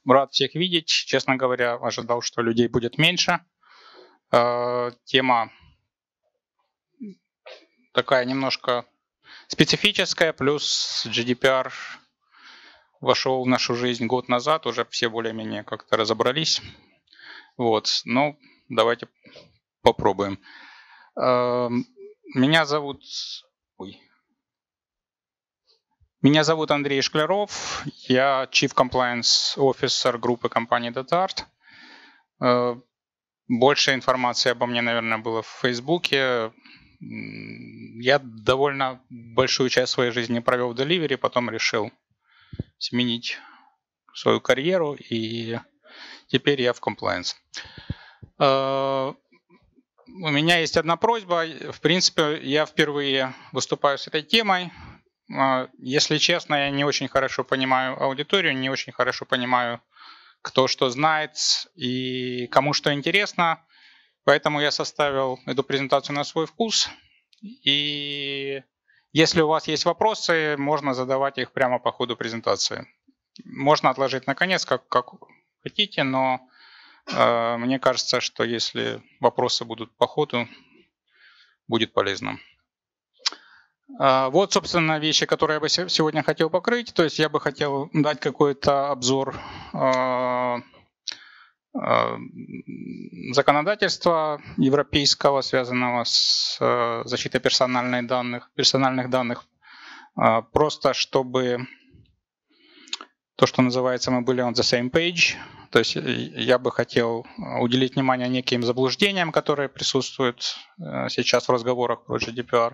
Рад всех видеть. Честно говоря, ожидал, что людей будет меньше. Тема такая немножко специфическая, плюс GDPR вошел в нашу жизнь год назад, уже все более-менее как-то разобрались. Вот, ну, давайте попробуем. Меня зовут Андрей Шкляров, я Chief Compliance Officer группы компании DataArt. Больше информации обо мне, наверное, было в Фейсбуке. Я довольно большую часть своей жизни провел в Delivery, потом решил сменить свою карьеру, и теперь я в Compliance. У меня есть одна просьба. В принципе, я впервые выступаю с этой темой. Если честно, я не очень хорошо понимаю аудиторию, не очень хорошо понимаю, кто что знает и кому что интересно. Поэтому я составил эту презентацию на свой вкус. И если у вас есть вопросы, можно задавать их прямо по ходу презентации. Можно отложить на конец, как хотите, но мне кажется, что если вопросы будут по ходу, будет полезно. Вот, собственно, вещи, которые я бы сегодня хотел покрыть. То есть я бы хотел дать какой-то обзор законодательства европейского, связанного с защитой персональных данных. Просто чтобы то, что называется, мы были on the same page. То есть я бы хотел уделить внимание неким заблуждениям, которые присутствуют сейчас в разговорах про GDPR.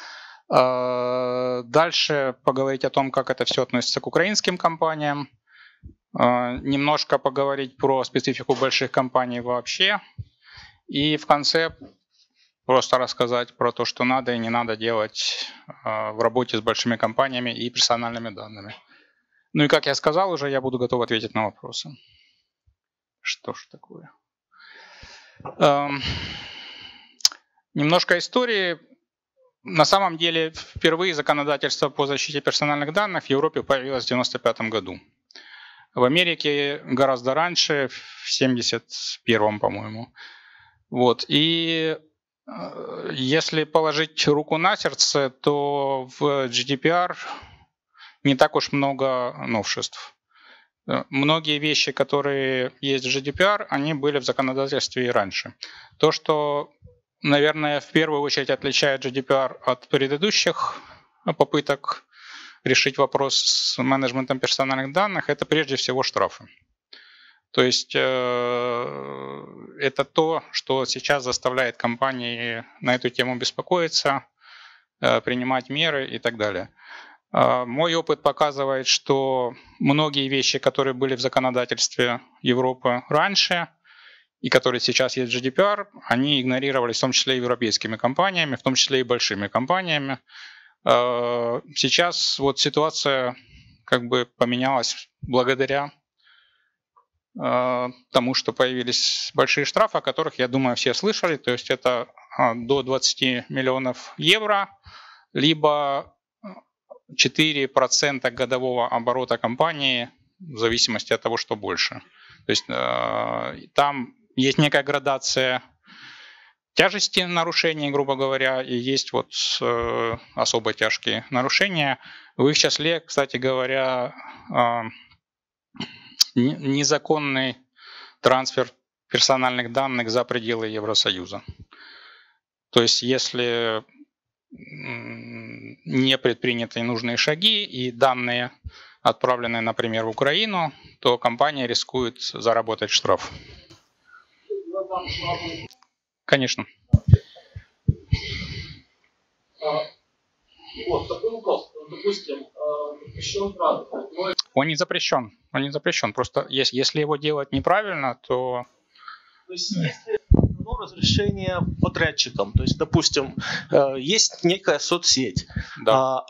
Дальше поговорить о том, как это все относится к украинским компаниям. Немножко поговорить про специфику больших компаний вообще. И в конце просто рассказать про то, что надо и не надо делать в работе с большими компаниями и персональными данными. Ну и как я сказал уже, я буду готов ответить на вопросы. Что ж такое? Немножко истории. На самом деле, впервые законодательство по защите персональных данных в Европе появилось в 1995 году. В Америке гораздо раньше, в 1971, по-моему. Вот. И если положить руку на сердце, то в GDPR не так уж много новшеств. Многие вещи, которые есть в GDPR, они были в законодательстве и раньше. То, что, наверное, в первую очередь отличает GDPR от предыдущих попыток решить вопрос с менеджментом персональных данных, это прежде всего штрафы. То есть это то, что сейчас заставляет компании на эту тему беспокоиться, принимать меры и так далее. Мой опыт показывает, что многие вещи, которые были в законодательстве Европы раньше и которые сейчас есть в GDPR, они игнорировались в том числе и европейскими компаниями, в том числе и большими компаниями. Сейчас вот ситуация как бы поменялась благодаря тому, что появились большие штрафы, о которых, я думаю, все слышали. То есть это до 20 миллионов евро, либо 4% годового оборота компании, в зависимости от того, что больше. То есть там есть некая градация тяжести нарушений, грубо говоря, и есть вот особо тяжкие нарушения. В их числе, кстати говоря, незаконный трансфер персональных данных за пределы Евросоюза. То есть если не предприняты нужные шаги и данные отправлены, например, в Украину, то компания рискует заработать штраф. Конечно. Вот такой вопрос. Допустим, запрещен транспорт. Он не запрещен. Он не запрещен. Просто если его делать неправильно, то... То есть если дано разрешение подрядчикам, то есть, допустим, есть некая соцсеть, да.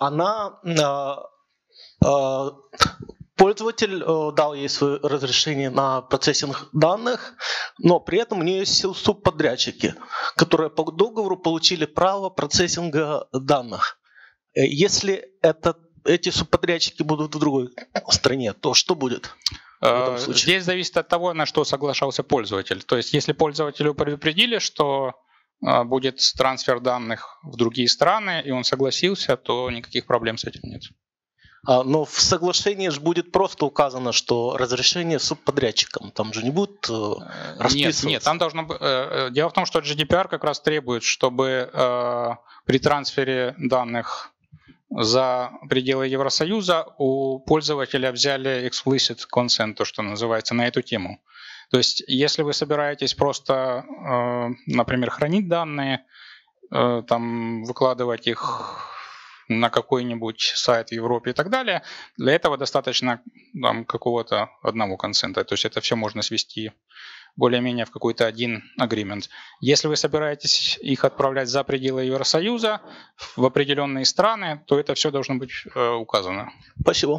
Пользователь дал ей свое разрешение на процессинг данных, но при этом у нее есть субподрядчики, которые по договору получили право процессинга данных. Если эти субподрядчики будут в другой стране, то что будет? в этом случае? Здесь зависит от того, на что соглашался пользователь. То есть если пользователю предупредили, что будет трансфер данных в другие страны, и он согласился, то никаких проблем с этим нет. Но в соглашении же будет просто указано, что разрешение субподрядчикам. Там же не будет расписываться. Нет, там должно быть. Дело в том, что GDPR как раз требует, чтобы при трансфере данных за пределы Евросоюза у пользователя взяли explicit consent, то, что называется, на эту тему. То есть, если вы собираетесь просто, например, хранить данные, там, выкладывать их на какой-нибудь сайт в Европе и так далее, для этого достаточно там, какого-то одного консента. То есть это все можно свести более-менее в какой-то один agreement. Если вы собираетесь их отправлять за пределы Евросоюза в определенные страны, то это все должно быть указано. Спасибо.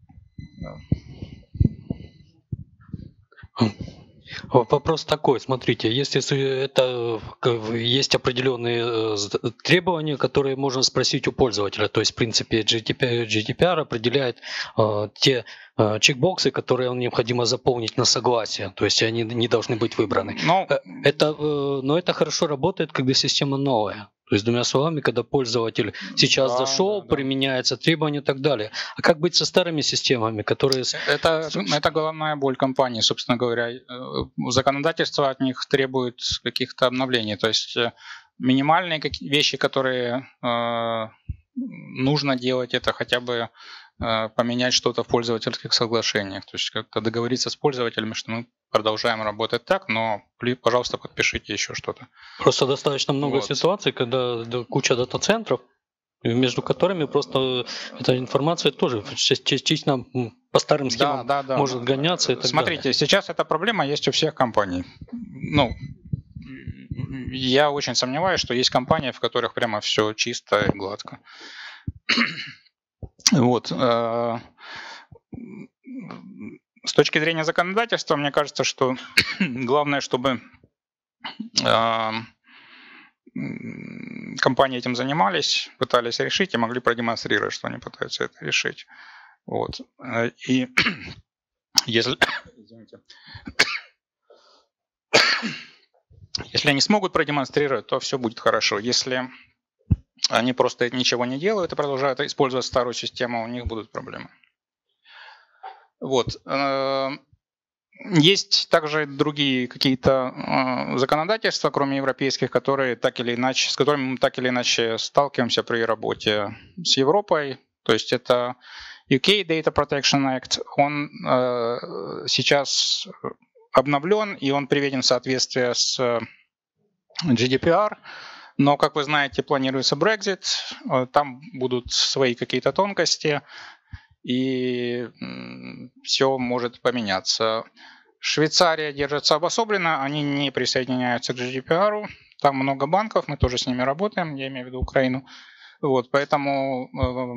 Вопрос такой, смотрите, если это есть определенные требования, которые можно спросить у пользователя, то есть в принципе GDPR определяет те чекбоксы, которые необходимо заполнить на согласие, то есть они не должны быть выбраны. Но это хорошо работает, когда система новая. То есть, другими словами, когда пользователь сейчас зашел, применяется требования и так далее. А как быть со старыми системами, которые... Это головная боль компании, собственно говоря. Законодательство от них требует каких-то обновлений. То есть минимальные вещи, которые нужно делать, это хотя бы поменять что-то в пользовательских соглашениях. То есть как-то договориться с пользователями, что мы продолжаем работать так, но, пожалуйста, подпишите еще что-то. Просто достаточно много ситуаций, когда куча дата-центров, между которыми просто эта информация тоже частично по старым схемам может гоняться. И так Смотрите, далее. Сейчас эта проблема есть у всех компаний. Я очень сомневаюсь, что есть компании, в которых прямо все чисто и гладко. С точки зрения законодательства, мне кажется, что главное, чтобы компании этим занимались, пытались решить и могли продемонстрировать, что они пытаются это решить. И если они смогут продемонстрировать, то все будет хорошо. Если они просто ничего не делают и продолжают использовать старую систему, у них будут проблемы. Есть также другие какие-то законодательства, кроме европейских, с которыми мы так или иначе сталкиваемся при работе с Европой. То есть это UK Data Protection Act. Он сейчас обновлен и он приведен в соответствие с GDPR. Но, как вы знаете, планируется Brexit, там будут свои какие-то тонкости, и все может поменяться. Швейцария держится обособленно, они не присоединяются к GDPR, там много банков, мы тоже с ними работаем, я имею в виду Украину. Поэтому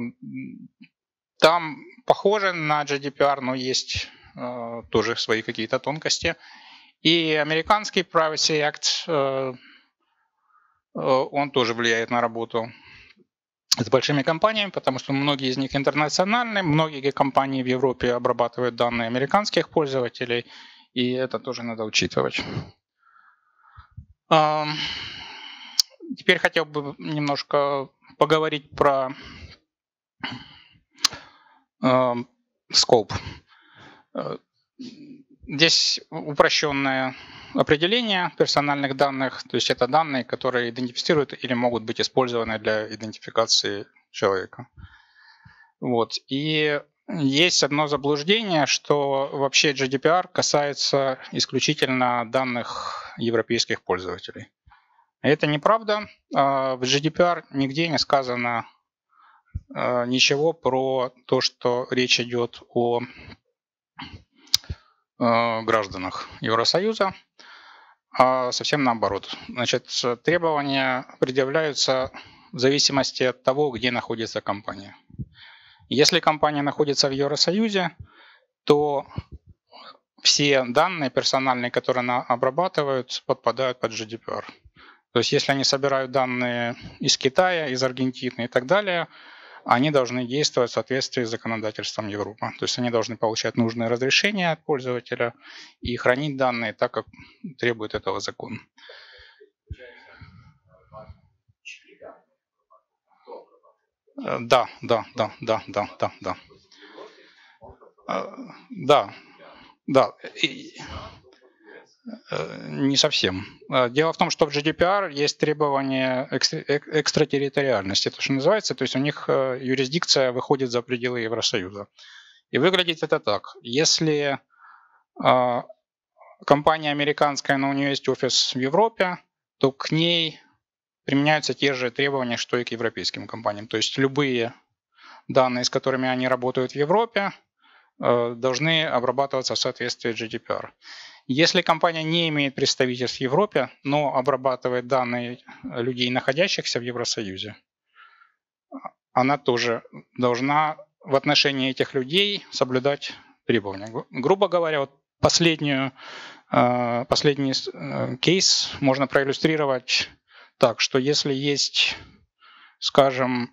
там похоже на GDPR, но есть тоже свои какие-то тонкости. И американский Privacy Act, он тоже влияет на работу с большими компаниями, потому что многие из них интернациональные, многие компании в Европе обрабатывают данные американских пользователей, и это тоже надо учитывать. Теперь хотел бы немножко поговорить про scope. Здесь упрощенное определение персональных данных, то есть это данные, которые идентифицируют или могут быть использованы для идентификации человека. И есть одно заблуждение, что вообще GDPR касается исключительно данных европейских пользователей. Это неправда. В GDPR нигде не сказано ничего про то, что речь идет о гражданах Евросоюза, а совсем наоборот. Значит, требования предъявляются в зависимости от того, где находится компания. Если компания находится в Евросоюзе, то все данные персональные, которые она обрабатывает, подпадают под GDPR. То есть если они собирают данные из Китая, из Аргентины и так далее, они должны действовать в соответствии с законодательством Европы. То есть они должны получать нужные разрешения от пользователя и хранить данные так, как требует этого закон. Да. Не совсем. Дело в том, что в GDPR есть требование экстратерриториальности, это что называется, то есть у них юрисдикция выходит за пределы Евросоюза. И выглядит это так. Если компания американская, но у нее есть офис в Европе, то к ней применяются те же требования, что и к европейским компаниям. То есть любые данные, с которыми они работают в Европе, должны обрабатываться в соответствии с GDPR. Если компания не имеет представительств в Европе, но обрабатывает данные людей, находящихся в Евросоюзе, она тоже должна в отношении этих людей соблюдать требования. Грубо говоря, вот последний кейс можно проиллюстрировать так, что если есть, скажем,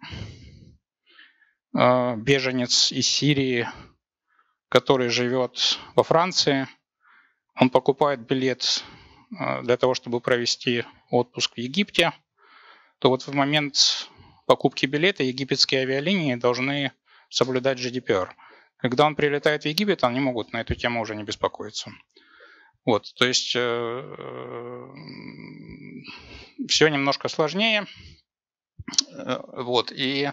беженец из Сирии, который живет во Франции, он покупает билет для того, чтобы провести отпуск в Египте, то вот в момент покупки билета египетские авиалинии должны соблюдать GDPR. Когда он прилетает в Египет, они могут на эту тему уже не беспокоиться. Вот, то есть все немножко сложнее. Вот, и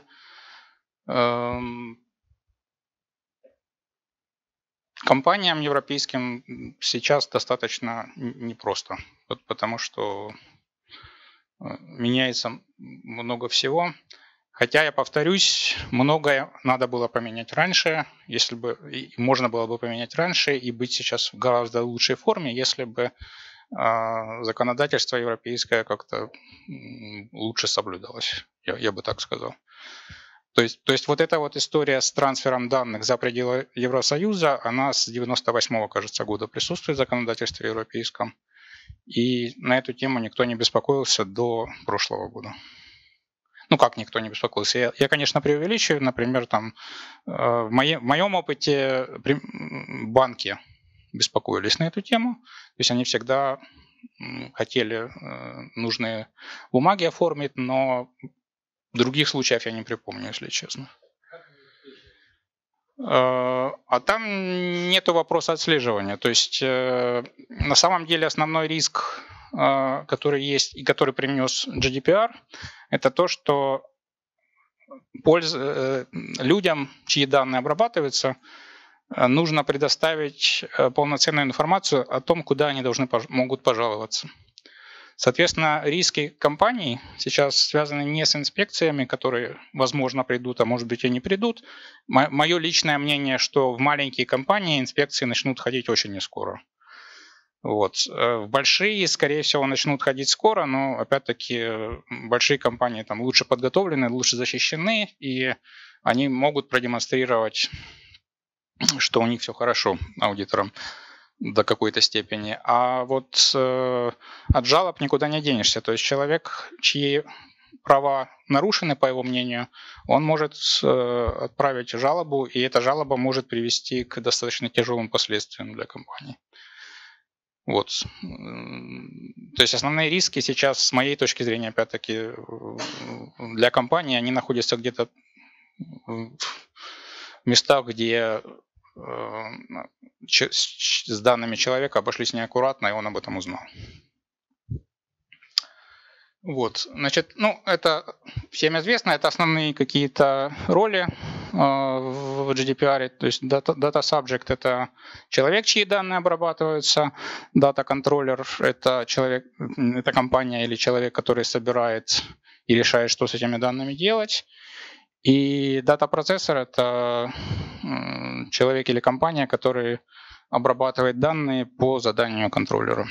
компаниям европейским сейчас достаточно непросто, потому что меняется много всего. Хотя, я повторюсь, многое надо было поменять раньше, если бы можно было бы поменять раньше и быть сейчас в гораздо лучшей форме, если бы законодательство европейское как-то лучше соблюдалось, я бы так сказал. То есть вот эта вот история с трансфером данных за пределы Евросоюза, она с 98-го, кажется, года присутствует в законодательстве европейском. И на эту тему никто не беспокоился до прошлого года. Ну как никто не беспокоился? Я конечно, преувеличиваю. Например, там, в моем опыте банки беспокоились на эту тему. То есть они всегда хотели нужные бумаги оформить, но других случаев я не припомню, если честно. А там нет вопроса отслеживания. То есть на самом деле основной риск, который есть и который принес GDPR, это то, что людям, чьи данные обрабатываются, нужно предоставить полноценную информацию о том, куда они могут пожаловаться. Соответственно, риски компаний сейчас связаны не с инспекциями, которые, возможно, придут, а может быть и не придут. Мое личное мнение, что в маленькие компании инспекции начнут ходить очень нескоро. Вот. В большие, скорее всего, начнут ходить скоро, но, опять-таки, большие компании там лучше подготовлены, лучше защищены, и они могут продемонстрировать, что у них все хорошо аудиторам до какой-то степени. А вот от жалоб никуда не денешься. То есть человек, чьи права нарушены, по его мнению, он может отправить жалобу, и эта жалоба может привести к достаточно тяжелым последствиям для компании. Вот. То есть основные риски сейчас, с моей точки зрения, опять-таки, для компании, они находятся где-то в местах, где с данными человека обошлись неаккуратно, и он об этом узнал. Вот, значит, ну, это всем известно, это основные какие-то роли в GDPR. То есть Data Subject — это человек, чьи данные обрабатываются, Data Controller — это человек, это компания или человек, который собирает и решает, что с этими данными делать. И Data Processor — это человек или компания, который обрабатывает данные по заданию контроллера.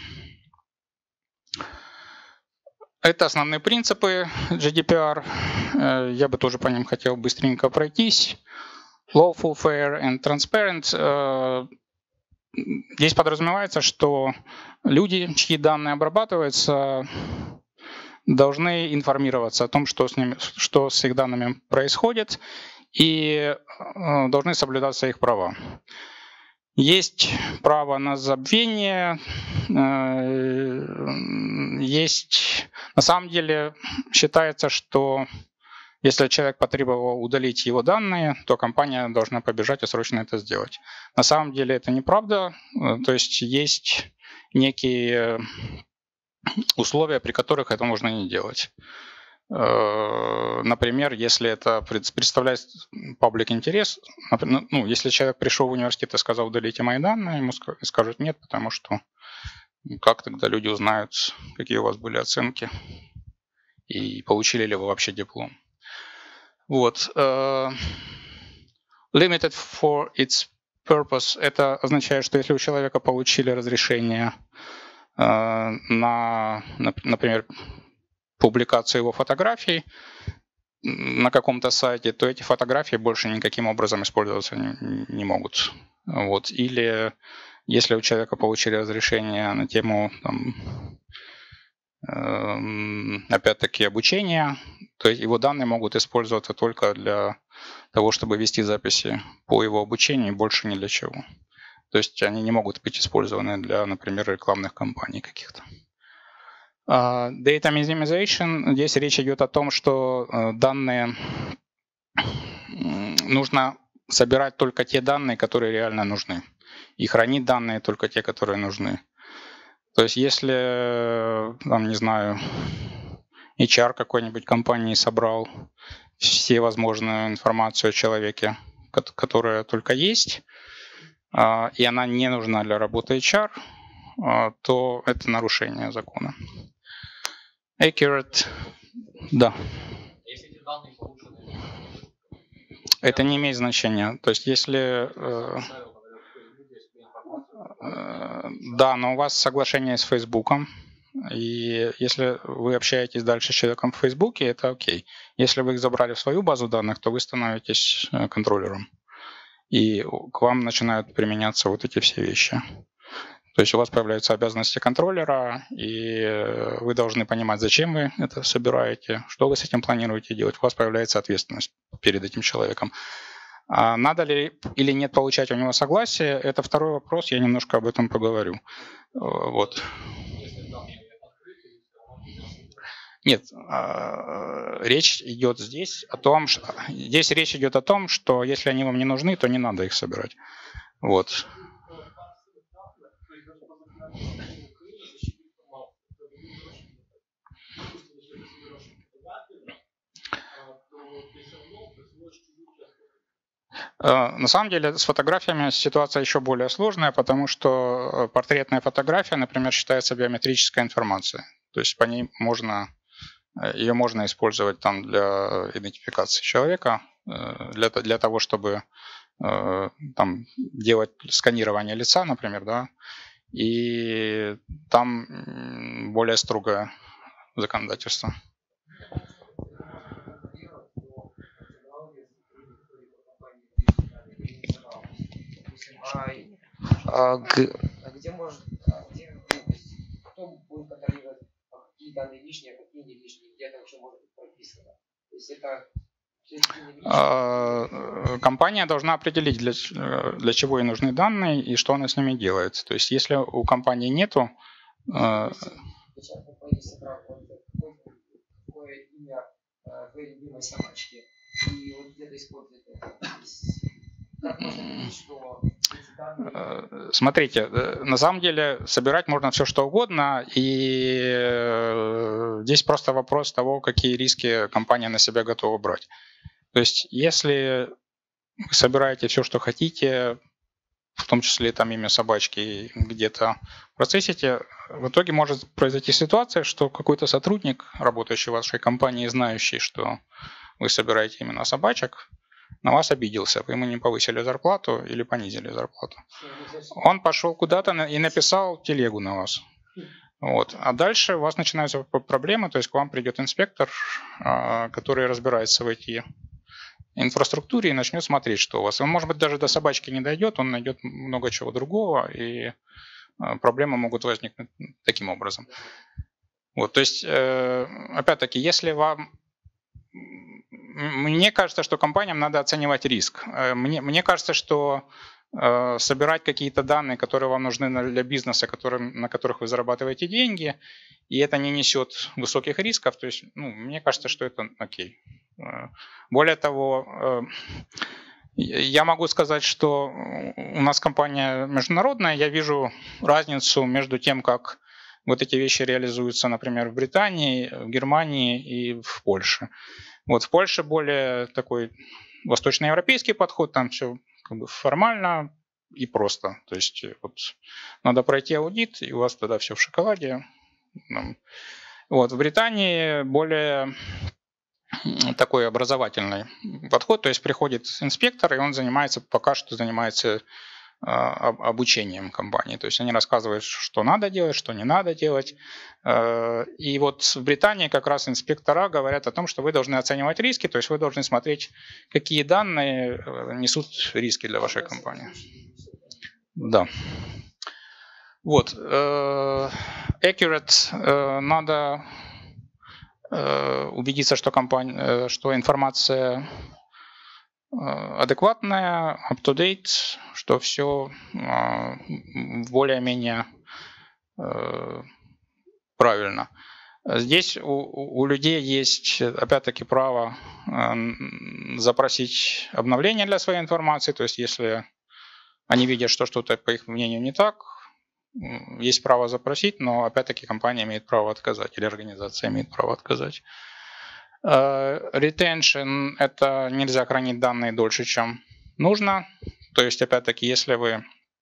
Это основные принципы GDPR. Я бы тоже по ним хотел быстренько пройтись. Lawful, fair and transparent. Здесь подразумевается, что люди, чьи данные обрабатываются, должны информироваться о том, что с их данными происходит, и должны соблюдаться их права. Есть право на забвение, есть... На самом деле считается, что если человек потребовал удалить его данные, то компания должна побежать и срочно это сделать. На самом деле это неправда, то есть есть некие условия, при которых это можно не делать. Например, если это представляет паблик интерес, ну, если человек пришел в университет и сказал, удалите мои данные, ему скажут нет, потому что как тогда люди узнают, какие у вас были оценки и получили ли вы вообще диплом. Вот. Limited for its purpose — это означает, что если у человека получили разрешение на, например, публикацию его фотографий на каком-то сайте, то эти фотографии больше никаким образом использоваться не могут. Вот. Или если у человека получили разрешение на тему, опять-таки, обучения, то его данные могут использоваться только для того, чтобы вести записи по его обучению, и больше ни для чего. То есть они не могут быть использованы для, например, рекламных кампаний каких-то. Data minimization. Здесь речь идет о том, что данные нужно собирать только те данные, которые реально нужны, и хранить данные только те, которые нужны. То есть если, там, не знаю, HR какой-нибудь компании собрал все возможную информацию о человеке, которая только есть, и она не нужна для работы HR, то это нарушение закона. Accurate, да. Если эти данные получены, это не имеет значения. То есть если... Да, но у вас соглашение с Фейсбуком, и если вы общаетесь дальше с человеком в Фейсбуке, это окей. Если вы их забрали в свою базу данных, то вы становитесь контроллером, и к вам начинают применяться вот эти все вещи. То есть у вас появляются обязанности контроллера, и вы должны понимать, зачем вы это собираете, что вы с этим планируете делать. У вас появляется ответственность перед этим человеком. А надо ли или нет получать у него согласие, это второй вопрос, я немножко об этом поговорю. Вот. Нет, речь идет здесь о том, что если они вам не нужны, то не надо их собирать. Вот. На самом деле с фотографиями ситуация еще более сложная, потому что портретная фотография, например, считается биометрической информацией. То есть по ней ее можно использовать там для идентификации человека, для того, чтобы там делать сканирование лица, например, да, и там более строгое законодательство. Где кто будет контролировать, какие данные лишние, а какие не лишние, где это вообще может быть прописано? То есть это компания должна определить, для чего ей нужны данные и что она с ними делает. То есть если у компании нету... Какое имя твоей любимой собачки, и вот где-то использует это. Как можно говорить, что эти данные... Смотрите, на самом деле собирать можно все что угодно, и здесь просто вопрос того, какие риски компания на себя готова брать. То есть если вы собираете все, что хотите, в том числе там имя собачки, где-то процессите, в итоге может произойти ситуация, что какой-то сотрудник, работающий в вашей компании, знающий, что вы собираете именно собачек, на вас обиделся, вы ему не повысили зарплату или понизили зарплату. Он пошел куда-то и написал телегу на вас. Вот. А дальше у вас начинаются проблемы, то есть к вам придет инспектор, который разбирается в этой инфраструктуре и начнет смотреть, что у вас. Он, может быть, даже до собачки не дойдет, он найдет много чего другого, и проблемы могут возникнуть таким образом. Вот, то есть, опять-таки, если вам... Мне кажется, что компаниям надо оценивать риск. Мне кажется, что собирать какие-то данные, которые вам нужны для бизнеса, на которых вы зарабатываете деньги, и это не несет высоких рисков, то есть, мне кажется, что это окей. Более того, я могу сказать, что у нас компания международная, я вижу разницу между тем, как вот эти вещи реализуются, например, в Британии, в Германии и в Польше. Вот в Польше более такой восточноевропейский подход, там все как бы формально и просто. То есть вот надо пройти аудит, и у вас тогда все в шоколаде. Вот в Британии более такой образовательный подход, то есть приходит инспектор, и он пока что занимается обучением компании. То есть они рассказывают, что надо делать, что не надо делать. И вот в Британии как раз инспектора говорят о том, что вы должны оценивать риски, то есть вы должны смотреть, какие данные несут риски для вашей компании. Да. Вот. Accurate надо убедиться, что информация адекватная, up-to-date, что все более-менее правильно. Здесь у людей есть, опять-таки, право запросить обновление для своей информации, то есть если они видят, что что-то, по их мнению, не так, есть право запросить, но опять-таки компания имеет право отказать или организация имеет право отказать. Retention – это нельзя хранить данные дольше, чем нужно. То есть, опять-таки, если вы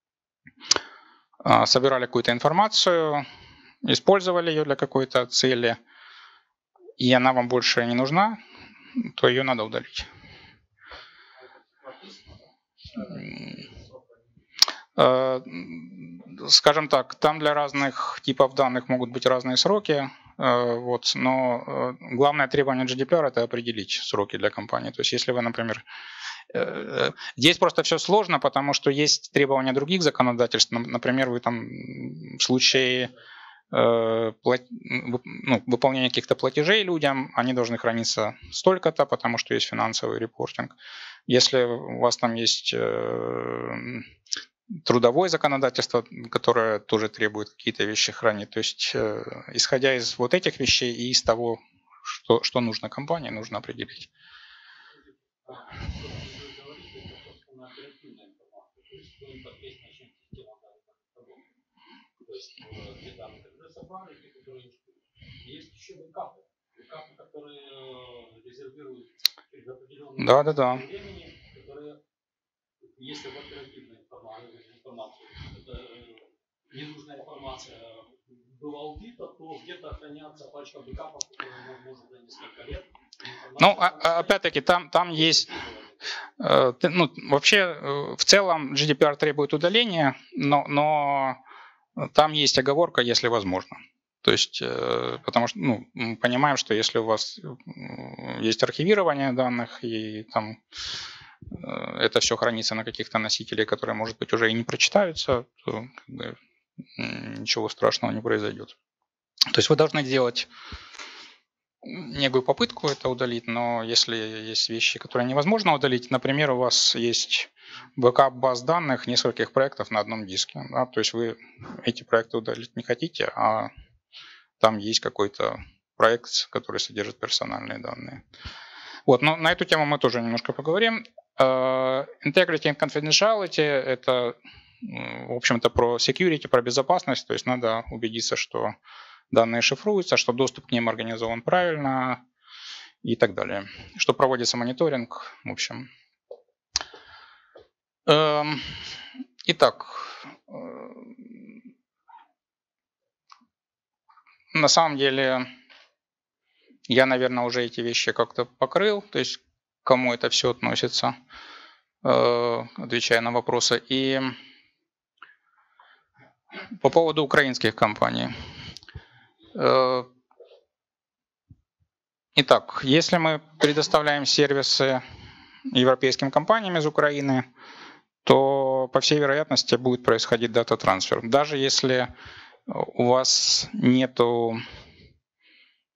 собирали какую-то информацию, использовали ее для какой-то цели, и она вам больше не нужна, то ее надо удалить. Скажем так, там для разных типов данных могут быть разные сроки, вот, но главное требование GDPR – это определить сроки для компании. То есть если вы, например, здесь просто все сложно, потому что есть требования других законодательств. Например, вы там в случае выполнения каких-то платежей людям, они должны храниться столько-то, потому что есть финансовый репортинг. Если у вас там есть трудовое законодательство, которое тоже требует какие-то вещи хранить. То есть, исходя из вот этих вещей и из того, что нужно компании, нужно определить. Да. Если в оперативной информации это ненужная информация была убита, то где-то хранятся пачка бэкапов, которые может за несколько лет. Опять-таки, там есть... вообще, в целом GDPR требует удаления, но там есть оговорка, если возможно. То есть, потому что мы понимаем, что если у вас есть архивирование данных, и там это все хранится на каких-то носителях, которые, может быть, уже и не прочитаются, то ничего страшного не произойдет. То есть вы должны делать некую попытку это удалить, но если есть вещи, которые невозможно удалить, например, у вас есть бэкап баз данных нескольких проектов на одном диске, да, то есть вы эти проекты удалить не хотите, а там есть какой-то проект, который содержит персональные данные. Вот, но на эту тему мы тоже немножко поговорим. Integrity and confidentiality – это, в общем-то, про security, про безопасность, то есть надо убедиться, что данные шифруются, что доступ к ним организован правильно и так далее, что проводится мониторинг, в общем. Итак, на самом деле я, наверное, уже эти вещи как-то покрыл, то есть к кому это все относится, отвечая на вопросы. И по поводу украинских компаний. Итак, если мы предоставляем сервисы европейским компаниям из Украины, то, по всей вероятности, будет происходить дата-трансфер. Даже если у вас нету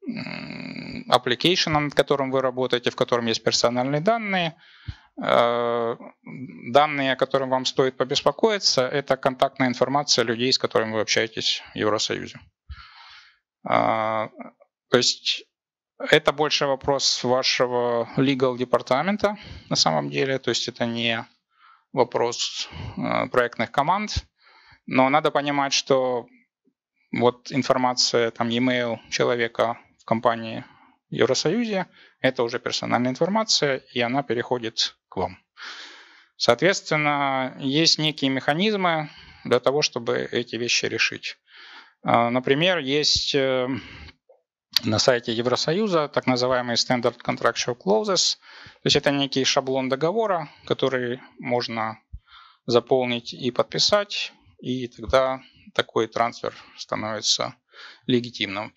application, над которым вы работаете, в котором есть персональные данные. Данные, о которых вам стоит побеспокоиться, это контактная информация людей, с которыми вы общаетесь в Евросоюзе. То есть это больше вопрос вашего legal департамента на самом деле, то есть это не вопрос проектных команд, но надо понимать, что вот информация, там, e-mail человека в компании в Евросоюзе, это уже персональная информация, и она переходит к вам. Соответственно, есть некие механизмы для того, чтобы эти вещи решить. Например, есть на сайте Евросоюза так называемые Standard Contractual Clauses, то есть это некий шаблон договора, который можно заполнить и подписать, и тогда такой трансфер становится легитимным.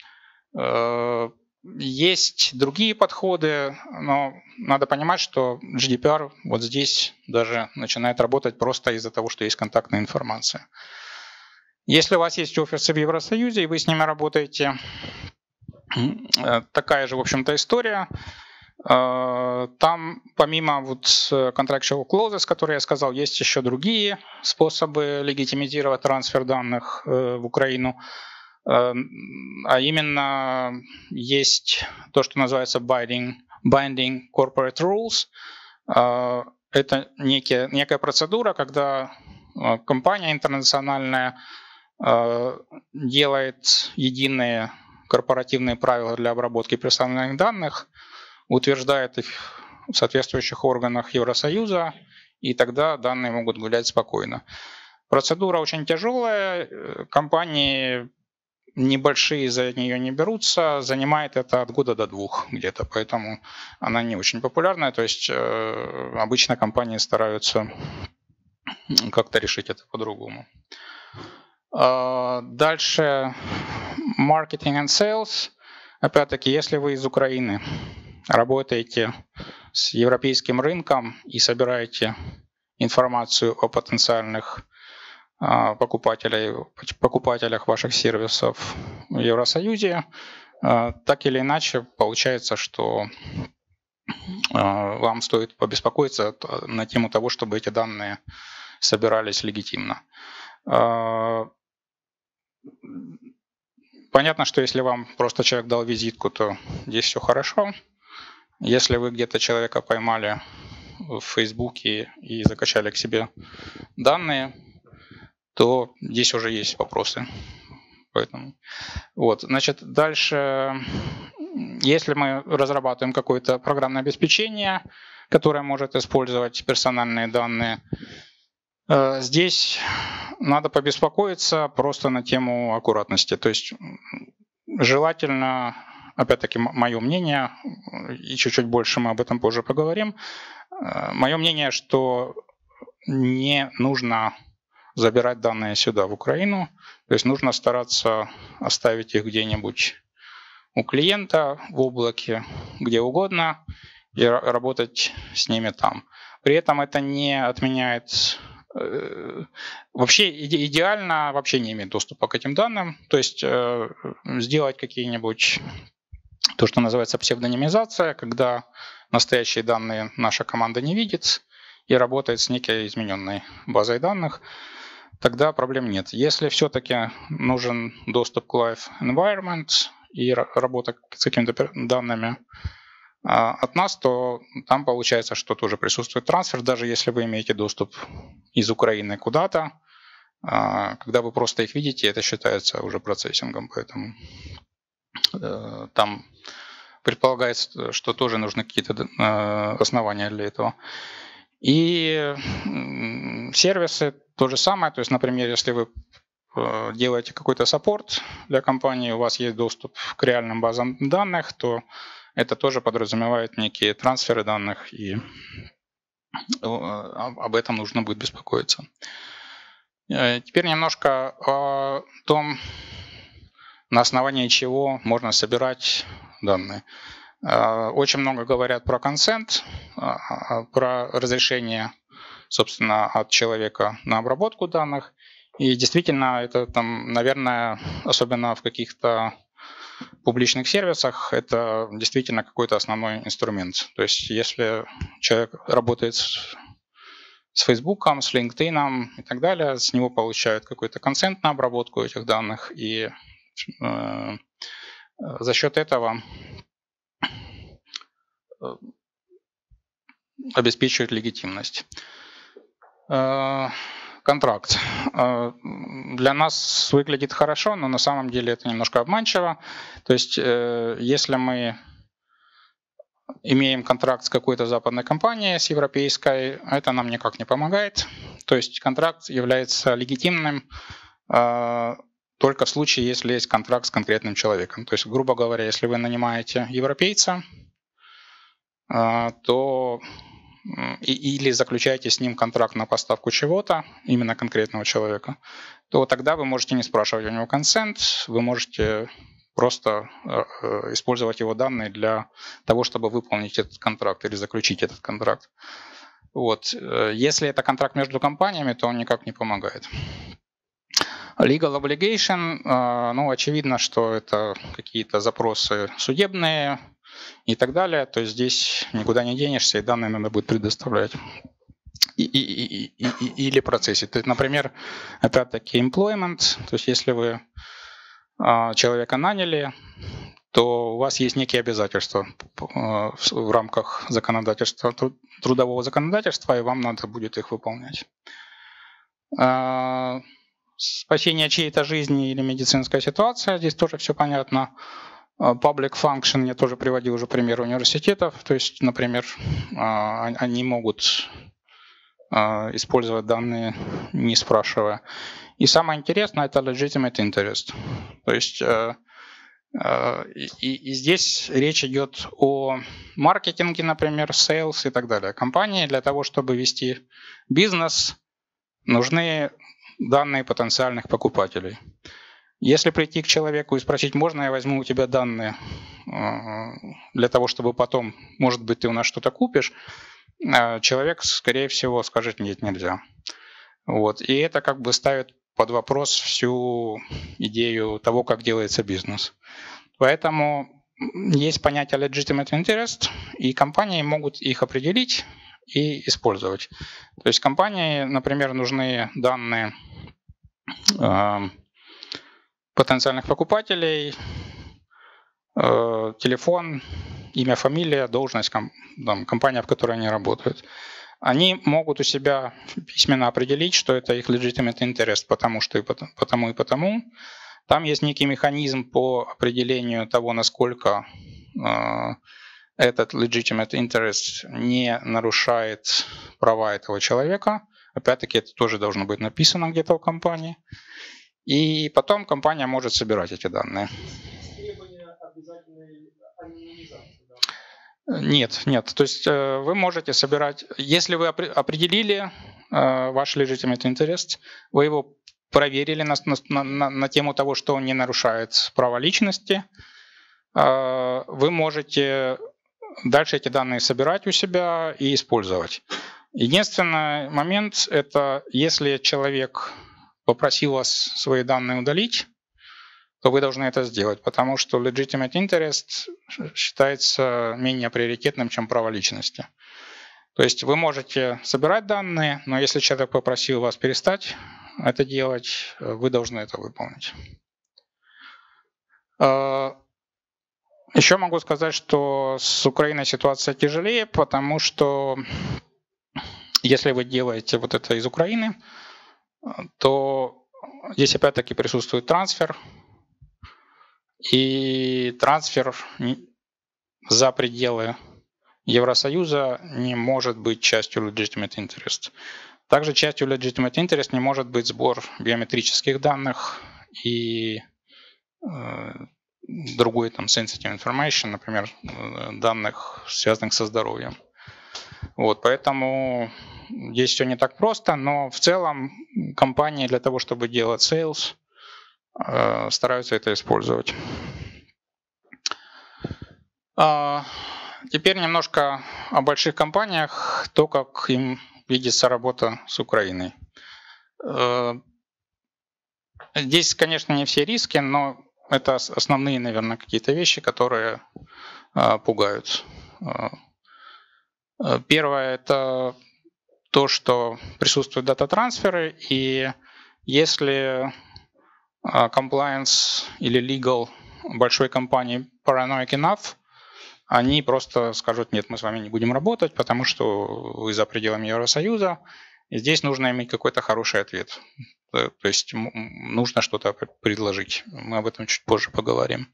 Есть другие подходы, но надо понимать, что GDPR вот здесь даже начинает работать просто из-за того, что есть контактная информация. Если у вас есть офисы в Евросоюзе, и вы с ними работаете, такая же, в общем-то, история. Там, помимо вот contractual clauses, которые я сказал, есть еще другие способы легитимизировать трансфер данных в Украину. А именно есть то, что называется binding corporate rules. Это некая процедура, когда компания интернациональная делает единые корпоративные правила для обработки персональных данных, утверждает их в соответствующих органах Евросоюза, и тогда данные могут гулять спокойно. Процедура очень тяжелая, компании небольшие за нее не берутся, занимает это от года до 2 где-то, поэтому она не очень популярная, то есть обычно компании стараются как-то решить это по-другому. Дальше marketing and sales. Опять-таки, если вы из Украины работаете с европейским рынком и собираете информацию о потенциальных покупателях ваших сервисов в Евросоюзе, так или иначе получается, что вам стоит побеспокоиться на тему того, чтобы эти данные собирались легитимно. Понятно, что если вам просто человек дал визитку, то здесь все хорошо. Если вы где-то человека поймали в Фейсбуке и закачали к себе данные, то здесь уже есть вопросы. Поэтому, вот, значит, дальше, если мы разрабатываем какое-то программное обеспечение, которое может использовать персональные данные, здесь надо побеспокоиться просто на тему аккуратности. То есть желательно, опять-таки, мое мнение, и чуть-чуть больше мы об этом позже поговорим, мое мнение, что не нужно забирать данные сюда, в Украину. То есть нужно стараться оставить их где-нибудь у клиента, в облаке, где угодно, и работать с ними там. При этом это не отменяет... Вообще идеально вообще не иметь доступа к этим данным, то есть сделать какие-нибудь, то, что называется псевдонимизация, когда настоящие данные наша команда не видит и работает с некой измененной базой данных, тогда проблем нет. Если все-таки нужен доступ к live environment и работа с какими-то данными от нас, то там получается, что тоже присутствует трансфер, даже если вы имеете доступ из Украины куда-то. Когда вы просто их видите, это считается уже процессингом, поэтому там предполагается, что тоже нужны какие-то основания для этого. И сервисы то же самое, то есть, например, если вы делаете какой-то саппорт для компании, у вас есть доступ к реальным базам данных, то это тоже подразумевает некие трансферы данных, и об этом нужно будет беспокоиться. Теперь немножко о том, на основании чего можно собирать данные. Очень много говорят про консент, про разрешение, собственно, от человека на обработку данных. И действительно, это там, наверное, особенно в каких-то публичных сервисах это действительно какой-то основной инструмент. То есть если человек работает с Facebook, с LinkedIn и так далее, с него получают какой-то консент на обработку этих данных, и за счет этого обеспечивают легитимность. Контракт. Для нас выглядит хорошо, но на самом деле это немножко обманчиво. То есть если мы имеем контракт с какой-то западной компанией, с европейской, это нам никак не помогает. То есть контракт является легитимным только в случае, если есть контракт с конкретным человеком. То есть, грубо говоря, если вы нанимаете европейца, то или заключаете с ним контракт на поставку чего-то, именно конкретного человека, то тогда вы можете не спрашивать у него консент, вы можете просто использовать его данные для того, чтобы выполнить этот контракт или заключить этот контракт. Вот. Если это контракт между компаниями, то он никак не помогает. Legal obligation, ну, очевидно, что это какие-то запросы судебные и так далее. То есть здесь никуда не денешься, и данные надо будет предоставлять. Или процессить. То есть, например, опять-таки employment, то есть если вы человека наняли, то у вас есть некие обязательства в рамках законодательства, трудового законодательства, и вам надо будет их выполнять. Спасение чьей-то жизни или медицинская ситуация, здесь тоже все понятно. Public function, я тоже приводил уже пример университетов, то есть, например, они могут использовать данные, не спрашивая. И самое интересное — это legitimate interest. То есть и здесь речь идет о маркетинге, например, sales и так далее. Компании для того, чтобы вести бизнес, нужны данные потенциальных покупателей. Если прийти к человеку и спросить, можно я возьму у тебя данные для того, чтобы потом, может быть, ты у нас что-то купишь, человек, скорее всего, скажет, нет, нельзя. Вот. И это как бы ставит под вопрос всю идею того, как делается бизнес. Поэтому есть понятие legitimate interest, и компании могут их определить и использовать. То есть компании, например, нужны данные потенциальных покупателей, телефон, имя, фамилия, должность, компания, в которой они работают. Они могут у себя письменно определить, что это их legitimate interest, потому что и потому, и потому. Там есть некий механизм по определению того, насколько этот legitimate interest не нарушает права этого человека. Опять-таки, это тоже должно быть написано где-то в компании. И потом компания может собирать эти данные. Требования обязательной анонимизации. Нет. То есть вы можете собирать, если вы определили ваш legitimate interest, вы его проверили на тему того, что он не нарушает права личности, вы можете дальше эти данные собирать у себя и использовать. Единственный момент — это если человек попросил вас свои данные удалить, то вы должны это сделать, потому что legitimate interest считается менее приоритетным, чем право личности. То есть вы можете собирать данные, но если человек попросил вас перестать это делать, вы должны это выполнить. Еще могу сказать, что с Украиной ситуация тяжелее, потому что если вы делаете вот это из Украины, то здесь опять-таки присутствует трансфер, и трансфер за пределы Евросоюза не может быть частью legitimate interest. Также частью legitimate interest не может быть сбор биометрических данных и другой там sensitive information, например, данных, связанных со здоровьем. Вот, поэтому здесь все не так просто, но в целом компании для того, чтобы делать sales, стараются это использовать. Теперь немножко о больших компаниях, то, как им видится работа с Украиной. Здесь, конечно, не все риски, но это основные, наверное, какие-то вещи, которые пугают. Первое – это то, что присутствуют дата-трансферы, и если compliance или legal большой компании paranoid enough, они просто скажут: нет, мы с вами не будем работать, потому что вы за пределами Евросоюза, и здесь нужно иметь какой-то хороший ответ. То есть нужно что-то предложить. Мы об этом чуть позже поговорим.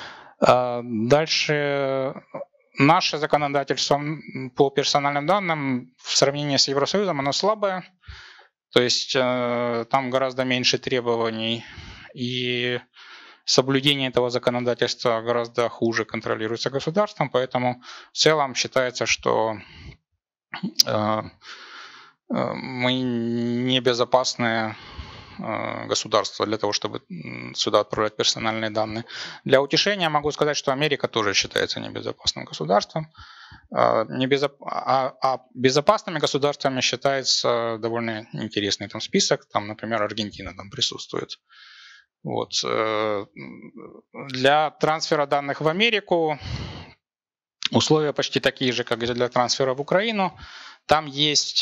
Дальше. Наше законодательство по персональным данным в сравнении с Евросоюзом, оно слабое. То есть там гораздо меньше требований, и соблюдение этого законодательства гораздо хуже контролируется государством, поэтому в целом считается, что мы небезопасное государство для того, чтобы сюда отправлять персональные данные. Для утешения могу сказать, что Америка тоже считается небезопасным государством. А безопасными государствами считается довольно интересный там список. Там, например, Аргентина там присутствует. Вот. Для трансфера данных в Америку условия почти такие же, как и для трансфера в Украину. Там есть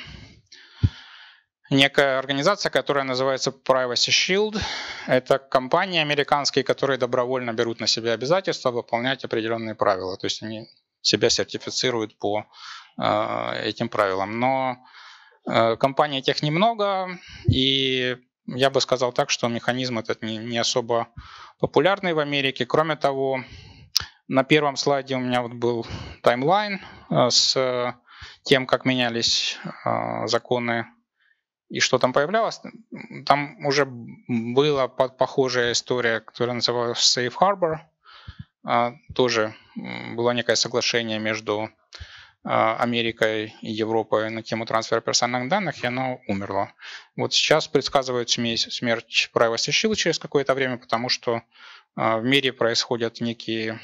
некая организация, которая называется Privacy Shield. Это компании американские, которые добровольно берут на себя обязательства выполнять определенные правила. То есть они себя сертифицируют по этим правилам. Но компаний этих немного, и я бы сказал так, что механизм этот не особо популярный в Америке. Кроме того, на первом слайде у меня вот был таймлайн с тем, как менялись законы и что там появлялось. Там уже была похожая история, которая называлась Safe Harbor. Тоже было некое соглашение между Америкой и Европой на тему трансфера персональных данных, и оно умерло. Вот сейчас предсказывают смерть Privacy Shield через какое-то время, потому что в мире происходят некие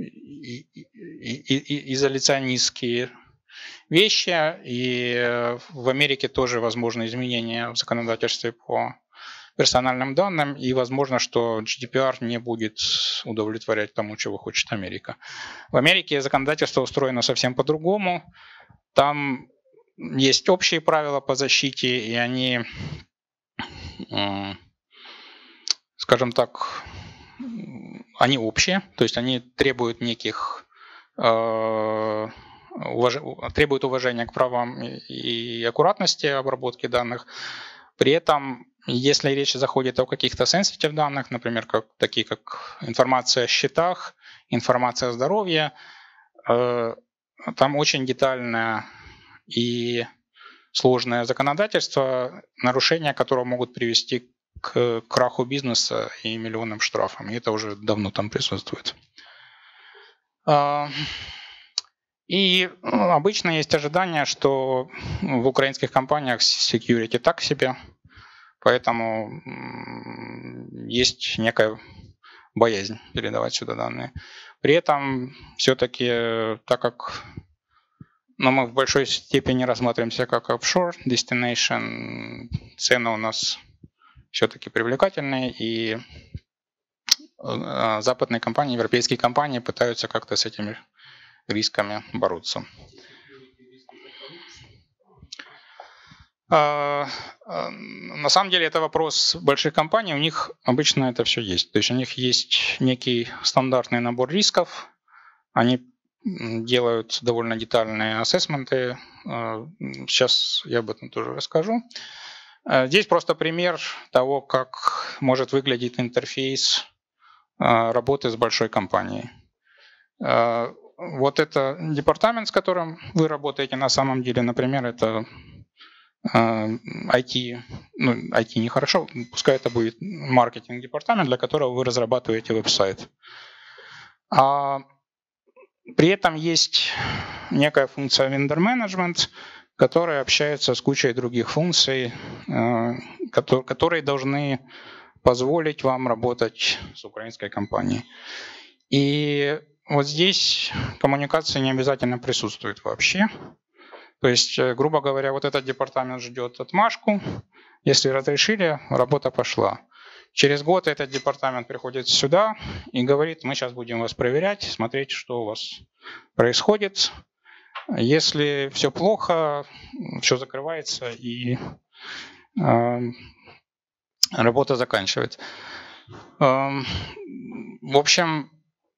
изоляционистские вещи, и в Америке тоже возможны изменения в законодательстве по персональным данным, и возможно, что GDPR не будет удовлетворять тому, чего хочет Америка. В Америке законодательство устроено совсем по-другому. Там есть общие правила по защите, и они, скажем так, они общие, то есть они требуют неких требует уважения к правам и аккуратности обработки данных. При этом, если речь заходит о каких-то sensitive данных, например, такие как информация о счетах, информация о здоровье, там очень детальное и сложное законодательство, нарушения которого могут привести к краху бизнеса и миллионным штрафам. И это уже давно там присутствует. И обычно есть ожидание, что в украинских компаниях security так себе, поэтому есть некая боязнь передавать сюда данные. При этом все-таки, так как мы в большой степени рассматриваемся как offshore destination, цены у нас все-таки привлекательные, и западные компании, европейские компании пытаются как-то с этими рисками бороться. На самом деле это вопрос больших компаний, у них обычно это все есть. То есть у них есть некий стандартный набор рисков, они делают довольно детальные ассессменты. Сейчас я об этом тоже расскажу. Здесь просто пример того, как может выглядеть интерфейс работы с большой компанией. Вот это департамент, с которым вы работаете на самом деле, например, это IT, IT нехорошо, пускай это будет маркетинг-департамент, для которого вы разрабатываете веб-сайт. При этом есть некая функция vendor management, которая общается с кучей других функций, которые должны позволить вам работать с украинской компанией. И вот здесь коммуникация не обязательно присутствует вообще. То есть, грубо говоря, вот этот департамент ждет отмашку. Если разрешили, работа пошла. Через год этот департамент приходит сюда и говорит, мы сейчас будем вас проверять, смотреть, что у вас происходит. Если все плохо, все закрывается и работа заканчивается. В общем,